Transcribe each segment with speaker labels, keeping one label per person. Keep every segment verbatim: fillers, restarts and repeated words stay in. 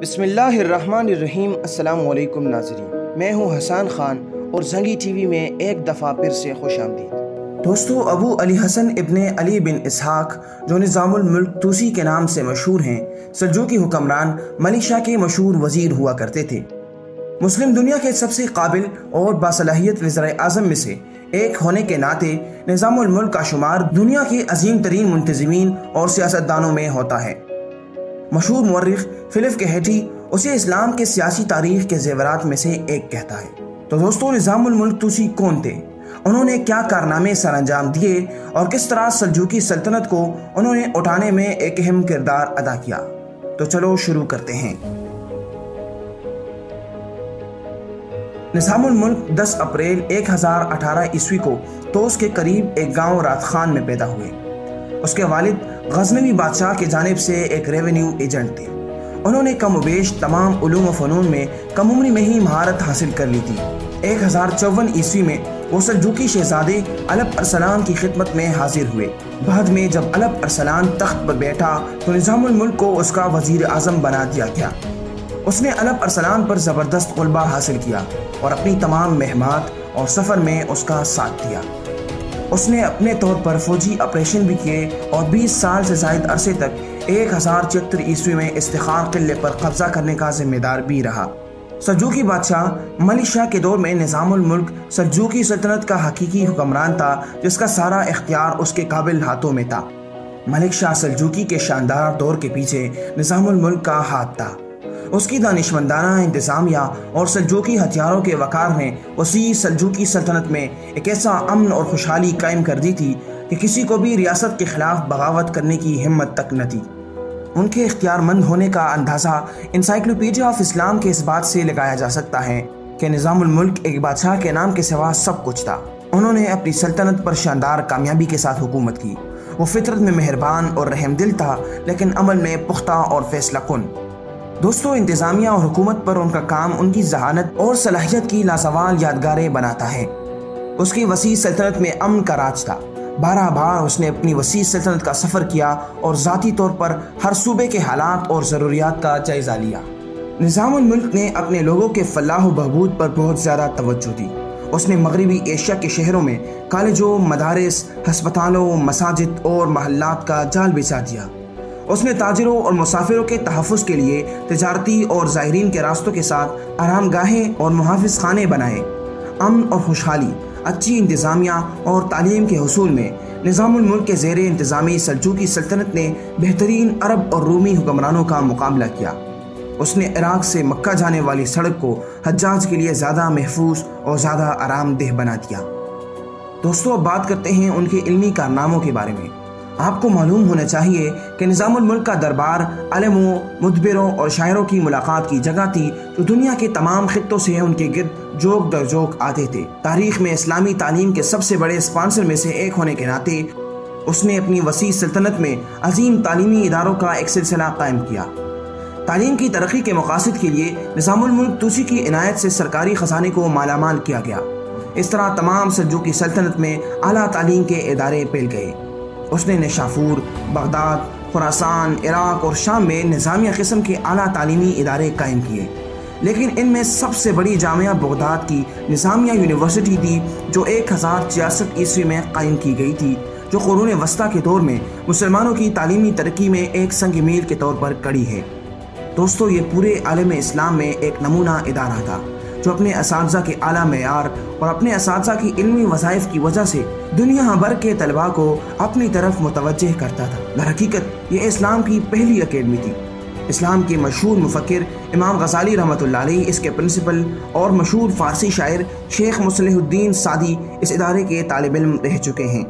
Speaker 1: بسم اللہ الرحمن الرحیم۔ السلام علیکم ناظرین، میں ہوں حسان خان اور زنگی ٹی وی میں ایک دفعہ پھر سے خوش آمدید۔ دوستو، ابو علی حسن ابن علی بن اسحاق جو نظام الملک توسی کے نام سے مشہور ہیں، سلجوقی حکمران ملیشیا کے مشہور وزیر ہوا کرتے تھے۔ مسلم دنیا کے سب سے قابل اور باصلاحیت وزرائے اعظم میں سے ایک ہونے کے ناطے نظام الملک کا شمار دنیا کے عظیم ترین منتظمین اور سیاستدانوں میں ہوتا ہے۔ مشہور مورخ فلپ کہیٹی اسے اسلام کے سیاسی تاریخ کے زیورات میں سے ایک کہتا ہے۔ تو دوستو، نظام الملک توسی کون تھے؟ انہوں نے کیا کارنامے سر انجام دیے اور کس طرح سلجوقی سلطنت کو انہوں نے اٹھانے میں ایک اہم کردار ادا کیا؟ تو چلو شروع کرتے ہیں۔ نظام الملک دس اپریل ایک ہزار اٹھارہ عیسوی کو توس کے قریب ایک گاؤں رات خان میں پیدا ہوئے۔ اس کے والد غزنوی بادشاہ کی جانب سے ایک ریونیو ایجنٹ تھے۔ انہوں نے کم و بیش تمام علوم و فنون میں کم عمری میں ہی مہارت حاصل کر لی تھی۔ ایک ہزار چون عیسوی میں وہ سلجوقی شہزادے الپ ارسلان کی خدمت میں حاضر ہوئے۔ بعد میں جب الپ ارسلان تخت پر بیٹھا تو نظام الملک کو اس کا وزیر اعظم بنا دیا گیا۔ اس نے الپ ارسلان پر زبردست غلبہ حاصل کیا اور اپنی تمام مہمات اور سفر میں اس کا ساتھ دیا۔ اس نے اپنے طور پر فوجی آپریشن بھی کیے اور بیس سال سے زائد عرصے تک ایک ہزار چہتر عیسوی میں استخار قلعے پر قبضہ کرنے کا ذمہ دار بھی رہا۔ سلجوقی بادشاہ ملیشیا کے دور میں نظام الملک سلجوقی سلطنت کا حقیقی حکمران تھا، جس کا سارا اختیار اس کے قابل ہاتھوں میں تھا۔ ملک شاہ سلجوقی کے شاندار دور کے پیچھے نظام الملک کا ہاتھ تھا۔ اس کی دانشمندانہ انتظامیہ اور سلجوقی ہتھیاروں کے وقار نے وسیع سلجوقی سلطنت میں ایک ایسا امن اور خوشحالی قائم کر دی تھی کہ کسی کو بھی ریاست کے خلاف بغاوت کرنے کی ہمت تک نہ تھی۔ ان کے اختیار مند ہونے کا اندازہ انسائکلوپیڈیا آف اسلام کے اس بات سے لگایا جا سکتا ہے کہ نظام الملک ایک بادشاہ کے نام کے سوا سب کچھ تھا۔ انہوں نے اپنی سلطنت پر شاندار کامیابی کے ساتھ حکومت کی۔ وہ فطرت میں مہربان اور رحم دل تھا، لیکن عمل میں پختہ اور فیصلہ کن۔ دوستو، انتظامیہ اور حکومت پر ان کا کام ان کی ذہانت اور صلاحیت کی لازوال یادگاریں بناتا ہے۔ اس کی وسیع سلطنت میں امن کا راج تھا۔ بارہ بار اس نے اپنی وسیع سلطنت کا سفر کیا اور ذاتی طور پر ہر صوبے کے حالات اور ضروریات کا جائزہ لیا۔ نظام الملک نے اپنے لوگوں کے فلاح و بہبود پر بہت زیادہ توجہ دی۔ اس نے مغربی ایشیا کے شہروں میں کالجوں، مدارس، ہسپتالوں، مساجد اور محلات کا جال بچھا دیا۔ اس نے تاجروں اور مسافروں کے تحفظ کے لیے تجارتی اور زائرین کے راستوں کے ساتھ آرام گاہیں اور محافظ خانے بنائے۔ امن اور خوشحالی، اچھی انتظامیہ اور تعلیم کے حصول میں نظام الملک کے زیر انتظامی سلجوقی سلطنت نے بہترین عرب اور رومی حکمرانوں کا مقابلہ کیا۔ اس نے عراق سے مکہ جانے والی سڑک کو حجاج کے لیے زیادہ محفوظ اور زیادہ آرام دہ بنا دیا۔ دوستو، اب بات کرتے ہیں ان کے علمی کارناموں کے بارے میں۔ آپ کو معلوم ہونا چاہیے کہ نظام الملک کا دربار عالموں، مدبروں اور شاعروں کی ملاقات کی جگہ تھی، جو دنیا کے تمام خطوں سے ان کے گرد جوک در جوک آتے تھے۔ تاریخ میں اسلامی تعلیم کے سب سے بڑے اسپانسر میں سے ایک ہونے کے ناطے اس نے اپنی وسیع سلطنت میں عظیم تعلیمی اداروں کا ایک سلسلہ قائم کیا۔ تعلیم کی ترقی کے مقاصد کے لیے نظام الملک توسی کی عنایت سے سرکاری خزانے کو مالا مال کیا گیا۔ اس طرح تمام سلجوقی سلطنت میں اعلیٰ تعلیم کے ادارے پھیل گئے۔ اس نے نشاپور، بغداد، خراسان، عراق اور شام میں نظامیہ قسم کے اعلیٰ تعلیمی ادارے قائم کیے، لیکن ان میں سب سے بڑی جامعہ بغداد کی نظامیہ یونیورسٹی تھی، جو ایک ہزار چھیاسٹھ عیسوی میں قائم کی گئی تھی، جو قرون وسطیٰ کے دور میں مسلمانوں کی تعلیمی ترقی میں ایک سنگ میل کے طور پر کڑی ہے۔ دوستو، یہ پورے عالم اسلام میں ایک نمونہ ادارہ تھا، جو اپنے اساتذہ کے اعلیٰ معیار اور اپنے اساتذہ کی علمی وظائف کی وجہ سے دنیا بھر کے طلباء کو اپنی طرف متوجہ کرتا تھا۔ در حقیقت یہ اسلام کی پہلی اکیڈمی تھی۔ اسلام کے مشہور مفکر امام غزالی رحمۃ اللہ علیہ اس کے پرنسپل اور مشہور فارسی شاعر شیخ مصلح الدین سعدی اس ادارے کے طالب علم رہ چکے ہیں۔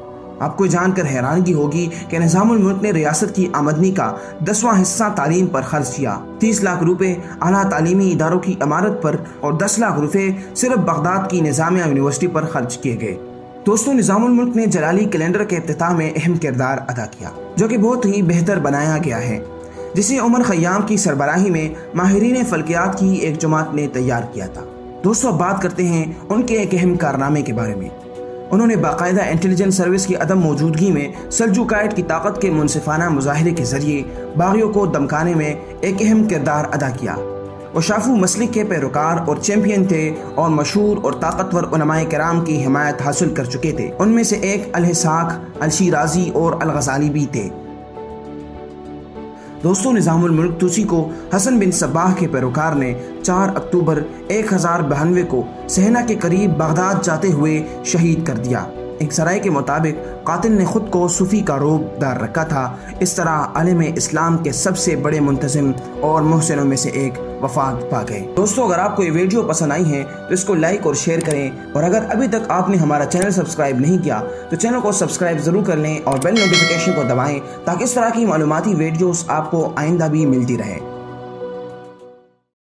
Speaker 1: آپ کو جان کر حیرانگی ہوگی کہ نظام الملک نے ریاست کی آمدنی کا دسواں حصہ تعلیم پر خرچ کیا۔ تیس لاکھ روپے اعلیٰ تعلیمی اداروں کی عمارت پر اور دس لاکھ روپے صرف بغداد کی نظامیہ یونیورسٹی پر خرچ کیے گئے۔ دوستو، نظام الملک نے جلالی کیلنڈر کے افتتاح میں اہم کردار ادا کیا، جو کہ بہت ہی بہتر بنایا گیا ہے، جسے عمر خیام کی سربراہی میں ماہرین فلکیات کی ایک جماعت نے تیار کیا تھا۔ دوستو، اب بات کرتے ہیں ان کے ایک اہم کارنامے کے بارے میں۔ انہوں نے باقاعدہ انٹیلیجنس سروس کی عدم موجودگی میں سلجوقائٹ کی طاقت کے منصفانہ مظاہرے کے ذریعے باغیوں کو دمکانے میں ایک اہم کردار ادا کیا۔ وہ شافو مسلک کے پیروکار اور چیمپئن تھے اور مشہور اور طاقتور علماء کرام کی حمایت حاصل کر چکے تھے۔ ان میں سے ایک الحساق، الشیرازی اور الغزالی بھی تھے۔ دوستو، نظام الملک توسی کو حسن بن صباح کے پیروکار نے چار اکتوبر ایک ہزار بہانوے کو صحنہ کے قریب بغداد جاتے ہوئے شہید کر دیا۔ ایک ذرائع کے مطابق قاتل نے خود کو صوفی کا روب دار رکھا تھا۔ اس طرح عالم اسلام کے سب سے بڑے منتظم اور محسنوں میں سے ایک وفات پا گئے۔ دوستو، اگر آپ کو یہ ویڈیو پسند آئی ہے تو اس کو لائک اور شیئر کریں، اور اگر ابھی تک آپ نے ہمارا چینل سبسکرائب نہیں کیا تو چینل کو سبسکرائب ضرور کر لیں اور بیل نوٹیفیکیشن کو دبائیں تاکہ اس طرح کی معلوماتی ویڈیوز آپ کو آئندہ بھی ملتی رہے۔